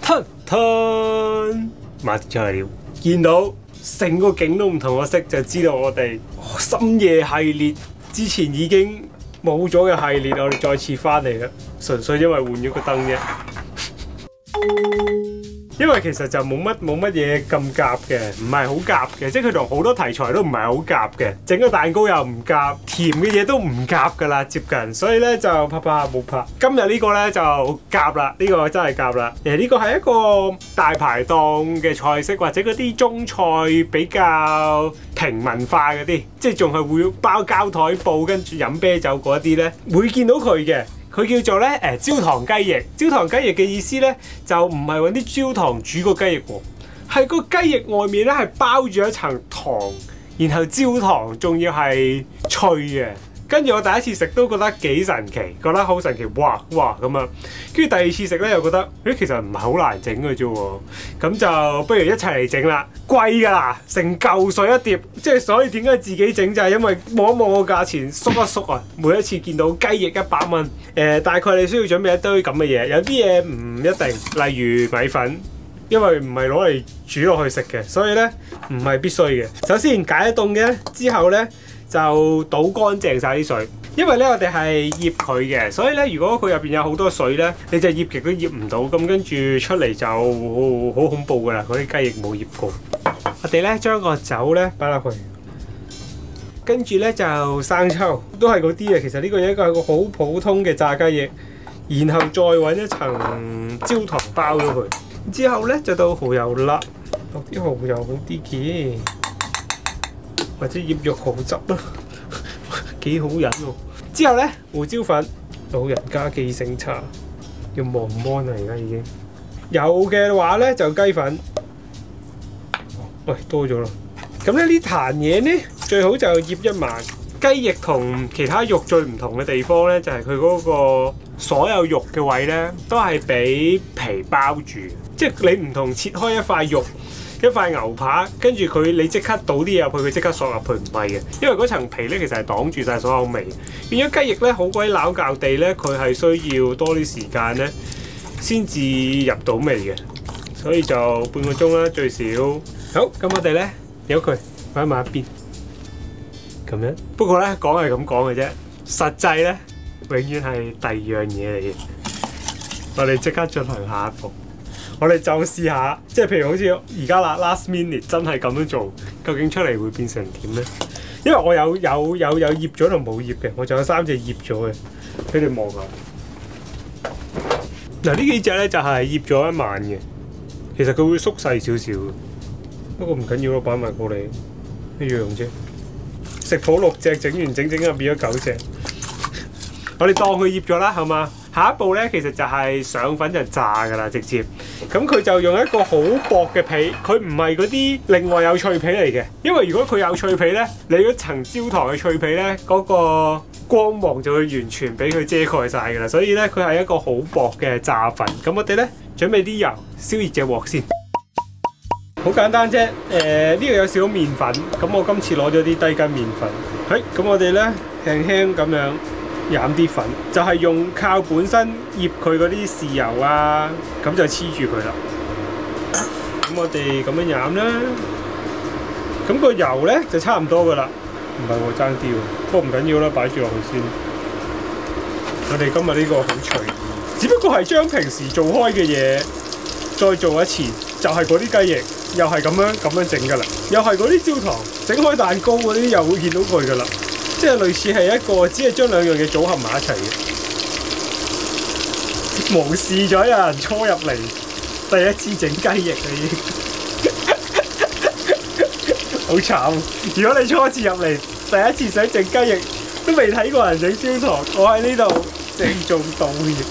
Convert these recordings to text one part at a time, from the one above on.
吞吞，馬出嚟了，見到成個景都唔同個色，就知道我哋深夜系列之前已經冇咗嘅系列，我哋再次翻嚟啦，純粹因為換咗個燈啫。因為其實就冇乜嘢咁夾嘅，唔係好夾嘅，即係佢同好多題材都唔係好夾嘅，整個蛋糕又唔夾，甜嘅嘢都唔夾噶啦，接近，所以咧就拍冇拍。今日呢個咧就夾啦，呢個真係夾啦。呢個係一個大排檔嘅菜式，或者嗰啲中菜比較平民化嗰啲，即係仲係會包膠台布跟住飲啤酒嗰啲咧，會見到佢嘅。佢叫做咧焦糖雞翼，焦糖雞翼嘅意思咧就唔係揾啲焦糖煮個雞翼喎，係個雞翼外面咧係包住一層糖，然後焦糖仲要係脆嘅。跟住我第一次食都覺得幾神奇，覺得好神奇，哇咁啊！跟住第二次食咧又覺得，其實唔係好難整嘅啫喎，咁就不如一齊嚟整啦。貴㗎啦，成嚿水一碟，即係所以點解自己整就係因為望一望個價錢縮一縮啊！每一次見到雞翼100蚊，大概你需要準備一堆咁嘅嘢，有啲嘢唔一定，例如米粉。因為唔係攞嚟煮落去食嘅，所以咧唔係必須嘅。首先解凍嘅之後咧，就倒乾淨晒啲水。因為咧我哋係醃佢嘅，所以咧如果佢入邊有好多水咧，你就醃極都醃唔到，咁跟住出嚟就好恐怖噶啦！嗰啲雞翼冇醃過。我哋咧將個酒咧擺落去，跟住咧就生抽，都係嗰啲嘅。其實呢個係一個好普通嘅炸雞翼，然後再揾一層焦糖包咗佢。之後咧就到蠔油啦，落啲蠔油好啲嘅，或者醃肉蠔汁啦，幾好飲喎。之後咧胡椒粉，老人家記性差，要望芒啊！而家已經有嘅話咧就雞粉，喂多咗啦。咁咧呢壇嘢咧最好就醃一晚。雞翼同其他肉最唔同嘅地方咧，就係佢嗰個所有肉嘅位咧，都係俾皮包住。即係你唔同切開一塊肉、一塊牛扒，跟住你即刻倒啲嘢入去，佢即刻索入去，唔係嘅。因為嗰層皮咧其實係擋住晒所有味。變咗雞翼咧好鬼撈教地咧，佢係需要多啲時間咧先至入到味嘅。所以就半個鐘啦最少。好，咁我哋咧由佢擺埋一邊。咁樣，不過咧講係咁講嘅啫，實際咧永遠係第二樣嘢嚟嘅。我哋即刻進行下一步，我哋就試下，即係譬如好似而家啦 last minute 真係咁樣做，究竟出嚟會變成點咧？因為我有醃咗同冇醃嘅，我仲有3隻醃咗嘅，俾你望下。嗱呢幾隻咧就係醃咗一晚嘅，其實佢會縮細少少，不過唔緊要咯，擺埋過嚟一樣啫。食譜6隻，整完整就變咗9隻。我哋當佢醃咗啦，好嘛？下一步咧，其實就係上粉就炸㗎啦，直接。咁佢就用一個好薄嘅皮，佢唔係嗰啲另外有脆皮嚟嘅。因為如果佢有脆皮咧，你嗰層焦糖嘅脆皮咧，嗰個光芒就會完全俾佢遮蓋晒㗎啦。所以咧，佢係一個好薄嘅炸粉。咁我哋咧準備啲油，燒熱隻鑊先。好簡單啫，呢度有少少麵粉，咁我今次攞咗啲低筋麵粉，咁我哋咧輕輕咁樣染啲粉，就係用靠本身醃佢嗰啲豉油啊，咁就黐住佢啦。咁我哋咁樣染啦，咁個油咧就差唔多噶啦，唔係喎爭啲喎，不過唔緊要啦，擺住落去先。我哋今日呢個好隨意，只不過係將平時做開嘅嘢再做一次，就係嗰啲雞翼。又係咁樣整㗎啦，又係嗰啲焦糖整開蛋糕嗰啲，又會見到佢㗎啦，即係類似係一個只係將兩樣嘢組合埋一齊嘅。無視咗有人初入嚟，第一次整雞翼啊已經，好慘！如果你初次入嚟，第一次想整雞翼，都未睇過人整焦糖，我喺呢度鄭重道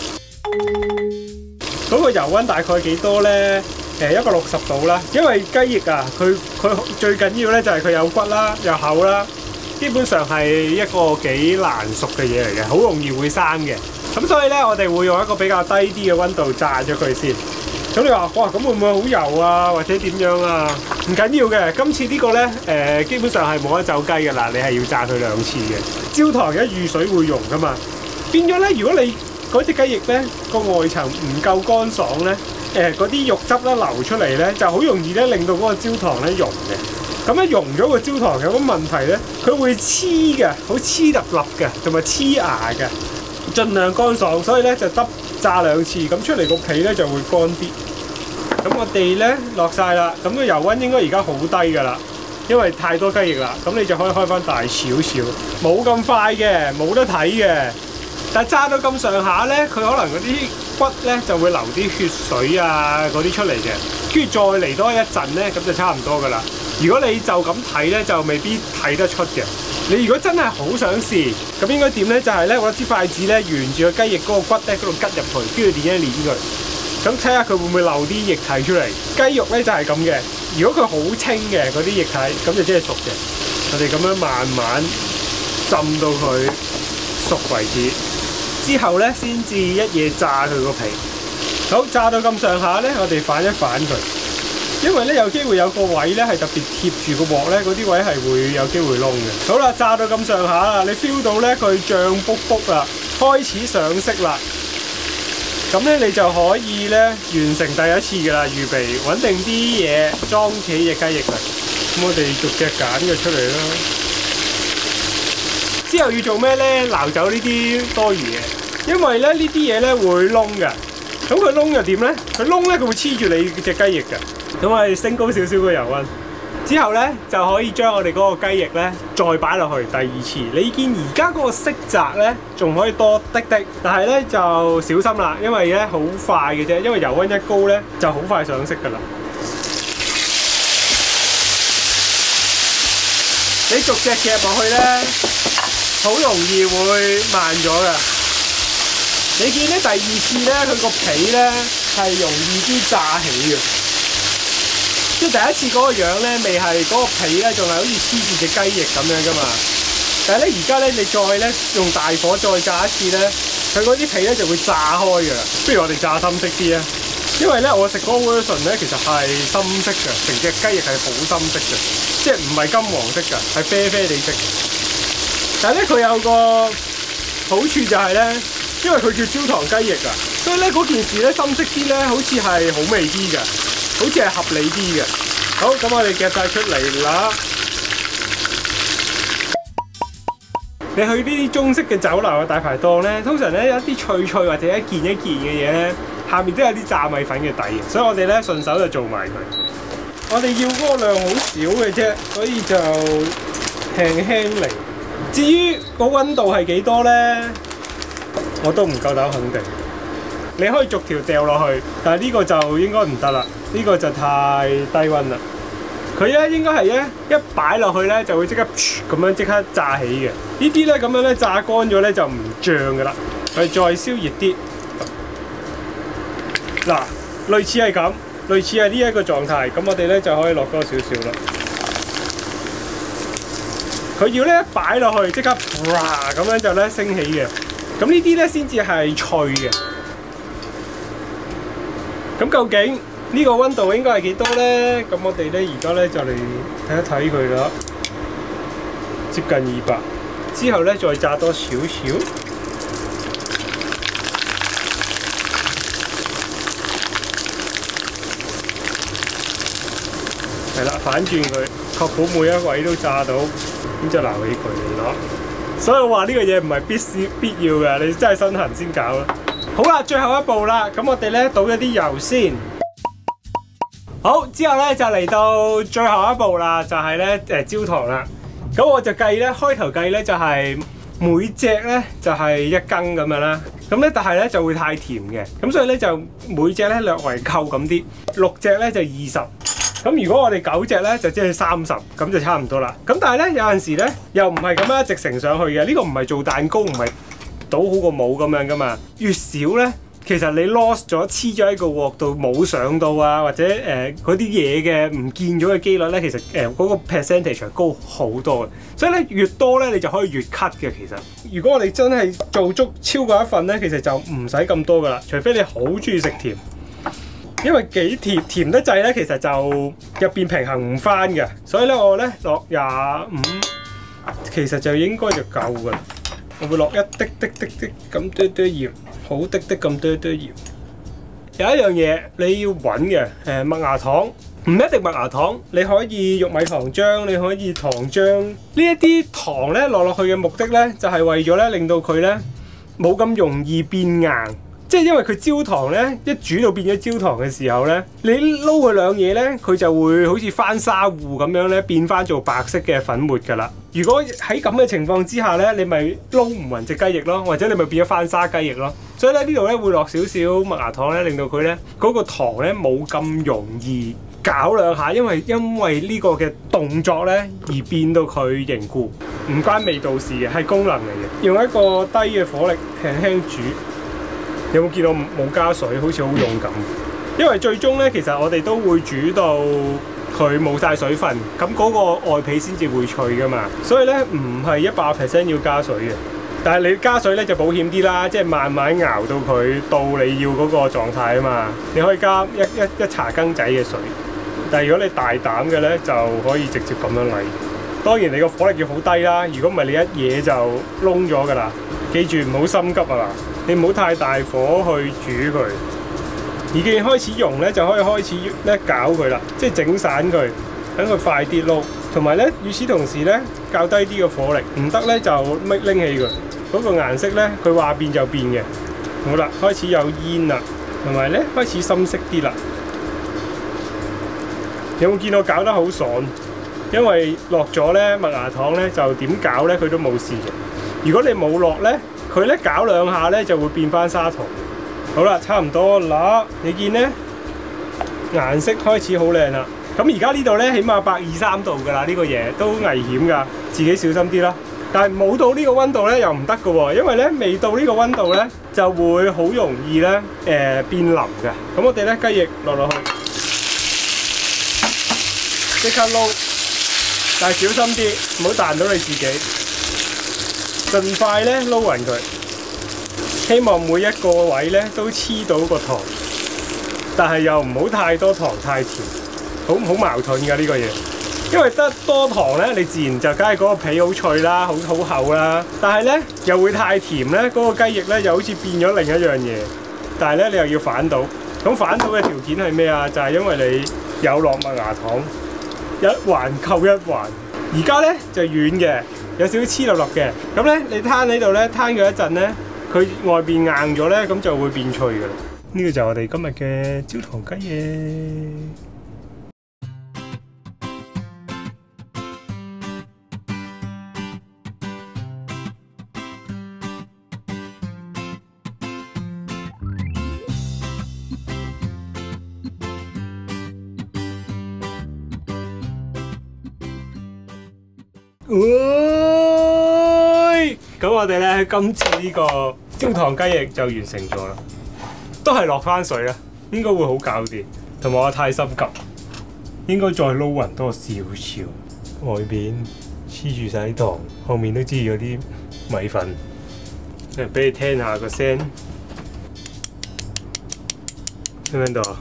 歉。嗰個油溫大概幾多咧？160度啦，因為雞翼啊，佢最緊要咧就係佢有骨啦，有口啦，基本上係一個幾難熟嘅嘢嚟嘅，好容易會生嘅。咁所以咧，我哋會用一個比較低啲嘅溫度炸咗佢先。咁你話哇，咁會唔會好油啊，或者點樣啊？唔緊要嘅，今次呢個咧基本上係冇得走雞㗎啦，你係要炸佢2次嘅。焦糖一遇水會溶㗎嘛，變咗咧，如果你嗰隻雞翼咧個外層唔夠乾爽咧， 嗰啲肉汁咧流出嚟咧，就好容易咧令到嗰個焦糖咧溶嘅。咁咧溶咗個焦糖有個問題咧，佢會黐嘅，好黐粒粒嘅，同埋黐牙嘅。盡量乾爽，所以咧就炸2次，咁出嚟個皮咧就會乾啲。咁我哋咧落晒啦，咁個油溫應該而家好低㗎啦，因為太多雞翼啦。咁你就可以開翻大少少，冇咁快嘅，冇得睇嘅。但係炸到咁上下咧，佢可能嗰啲骨咧就會流啲血水啊嗰啲出嚟嘅，跟住再嚟多一陣咧，咁就差唔多㗎啦。如果你就咁睇咧，就未必睇得出嘅。你如果真係好想試，咁應該點咧？就係咧，我攞支筷子咧，沿住個雞翼嗰個骨咧嗰度吉入去，跟住捻一捻佢，咁睇下佢會唔會漏啲液體出嚟。雞肉咧就係咁嘅，如果佢好清嘅嗰啲液體，咁就即係熟嘅。我哋咁樣慢慢浸到佢熟為止，之後咧先至一嘢炸佢個皮。好，炸到咁上下咧，我哋反一反佢。因為咧有機會有個位咧係特別貼住個鑊咧，嗰啲位係會有機會燶嘅。好啦，炸到咁上下啦，你 feel 到咧佢脹卜卜啦，開始上色啦。咁咧你就可以咧完成第一次㗎啦，預備穩定啲嘢裝起隻雞翼啦。咁我哋逐隻揀佢出嚟啦。之後要做咩咧？撈走呢啲多餘嘢，因為咧呢啲嘢咧會燶嘅。咁佢燶又點咧？佢燶咧佢會黐住你隻雞翼嘅。咁我哋升高少少個油溫，之後咧就可以將我哋嗰個雞翼咧再擺落去第2次。你見而家嗰個色澤咧仲可以多滴滴，但係咧就小心啦，因為咧好快嘅啫，因為油溫一高咧就好快上色㗎啦。你逐隻夾落去咧，好容易會慢咗㗎。你見咧第2次咧，佢個皮咧係容易啲炸起嘅。即係第一次嗰個樣咧，未係嗰個皮咧，仲係好似黐住隻雞翼咁樣噶嘛。但係咧，而家咧，你再咧用大火再炸一次咧，佢嗰啲皮咧就會炸開㗎啦。不如我哋炸深色啲啊！因為咧，我食嗰個 version 咧，其實係深色嘅，成隻雞翼係好深色嘅，即係唔係金黃色㗎，係啡啡地色。但係咧，佢有個好處就係咧，因為佢叫焦糖雞翼啊，所以咧嗰件事咧深色啲咧，好似係好味啲㗎。好似係合理啲嘅。好，咁我哋夾晒出嚟啦。你去呢啲中式嘅酒樓嘅大排檔咧，通常咧有一啲脆脆或者一件嘅嘢咧，下面都有啲炸米粉嘅底嘅，所以我哋咧順手就做埋佢。我哋要嗰個量好少嘅啫，所以就輕輕嚟。至於個溫度係幾多咧，我都唔夠膽肯定。你可以逐條掉落去，但係呢個就應該唔得啦，呢個就太低溫啦。佢咧應該係咧一擺落去咧就會即刻咁樣即刻炸起嘅。呢啲咧咁樣咧炸乾咗咧就唔脹噶啦。我哋再燒熱啲，嗱，類似係咁，類似係呢一個狀態。咁我哋咧就可以落多少少啦。佢要咧一擺落去即刻咁樣就咧升起嘅。咁呢啲咧先至係脆嘅。咁究竟呢個溫度應該係幾多咧？咁我哋咧而家咧就嚟睇一睇佢啦，接近200。之後咧再炸多少少，係啦，反轉佢，確保每一位都炸到，咁就撈起佢嚟咯。所以我話呢個嘢唔係必要嘅，你真係身痕先搞啦。好啦，最後一步啦，咁我哋咧倒一啲油先。好，之後咧就嚟到最後一步啦，就係咧焦糖啦。咁我就計咧，開頭計咧就係每隻咧就係1羹咁樣啦。咁咧但係咧就會太甜嘅，咁所以咧就每隻咧略為扣咁啲，6隻咧就20。咁如果我哋9隻咧就即係30，咁就差唔多啦。咁但係咧有陣時咧又唔係咁樣一直乘上去嘅，呢個唔係做蛋糕，唔係倒好個模咁樣噶嘛。越少咧，其實你 lost 咗黐咗喺個鑊度冇上到啊，或者嗰啲嘢嘅唔見咗嘅機率咧，其實嗰個 percentage 係高好多嘅。所以咧越多咧你就可以越 cut 嘅。其實如果我哋真係做足超過1份咧，其實就唔使咁多噶啦，除非你好中意食甜。因為幾甜得滯咧，其實就入邊平衡唔翻嘅，所以咧我咧落25，其實就應該就夠噶啦。我會落一滴咁多鹽，好滴咁多鹽。 有一樣嘢你要揾嘅，麥芽糖唔一定麥芽糖，你可以玉米糖漿，你可以糖漿。呢一啲糖咧落去嘅目的咧，就係為咗咧令到佢咧冇咁容易變硬。即係因為佢焦糖咧一煮到變咗焦糖嘅時候咧，你撈佢兩嘢咧，佢就會好似翻沙芋咁樣咧變翻做白色嘅粉末㗎啦。如果喺咁嘅情況之下咧，你咪撈唔勻隻雞翼咯，或者你咪變咗翻沙雞翼咯。所以咧呢度咧會落少少麥芽糖咧，令到佢咧嗰個糖咧冇咁容易攪兩下，因為呢個嘅動作咧而變到佢凝固，唔關味道事嘅，係功能嚟嘅。用一個低嘅火力輕輕煮。有冇見到冇加水？好似好勇敢。因為最終咧，其實我哋都會煮到佢冇晒水分，咁嗰個外皮先至會脆噶嘛。所以咧唔係100% 要加水嘅。但係你加水咧就保險啲啦，即係慢慢熬到佢到你要嗰個狀態啊嘛。你可以加一茶羹仔嘅水。但係如果你大膽嘅咧，就可以直接咁樣嚟。當然你個火力要好低啦，如果唔係你一嘢就燶咗㗎啦。記住唔好心急啊！你唔好太大火去煮佢，已經開始溶咧，就可以開始咧攪佢啦，即係整散佢，等佢快啲撈。同埋咧，與此同時咧，較低啲嘅火力，唔得咧就拎起佢，嗰個顏色咧佢話變就變嘅。好啦，開始有煙啦，同埋咧開始深色啲啦。有冇見到攪得好爽？因為落咗咧麥芽糖咧，就點攪咧佢都冇事嘅。如果你冇落咧，佢咧攪兩下咧就會變翻砂糖。好啦，差唔多啦。你見咧顏色開始好靚啦。咁而家呢度咧起碼123度㗎啦，呢個嘢都危險㗎，自己小心啲啦。但係冇到呢個溫度咧又唔得㗎喎，因為咧未到呢個溫度咧就會好容易咧變腍㗎。咁我哋咧雞翼落去，即刻撈，但係小心啲，唔好彈到你自己。盡快咧撈勻佢，希望每一個位咧都黐到個糖，但係又唔好太多糖太甜，好矛盾㗎呢個嘢。因為得多糖咧，你自然就梗係嗰個皮好脆啦，好厚啦。但係咧又會太甜咧，嗰個雞翼咧又好似變咗另一樣嘢。但係咧你又要反到，咁反到嘅條件係咩啊？就係因為你有落麥芽糖，一環扣一環。而家咧就軟嘅。有少少黐落落嘅，咁咧你攤喺度咧，攤佢一陣咧，佢外邊硬咗咧，咁就會變脆㗎啦。呢個就係我哋今日嘅焦糖雞翼。咁我哋咧今次呢個焦糖雞翼就完成咗啦，都係落翻水啦，應該會好搞掂。同埋我太心急，應該再撈勻多少少。外邊黐住晒啲糖，後面都黐住咗啲米粉。嚟俾你聽下個聲，聽唔聽到啊？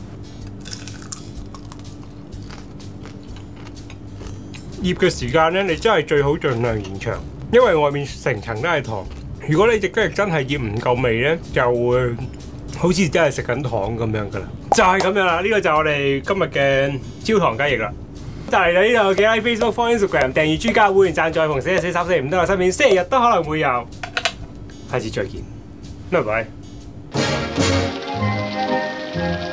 醃嘅時間咧，你真係最好盡量延長。因為外面成層都係糖，如果你隻雞翼真係醃唔夠味咧，就會好似真係食緊糖咁樣噶啦，就係咁樣啦。呢個就係我哋今日嘅焦糖雞翼啦。就嚟到呢度，記得喺 Facebook、Instagram 訂閱豬家會員贊助，逢星期四、3、4、5都有新片，星期日都可能會有。下次再見，拜拜。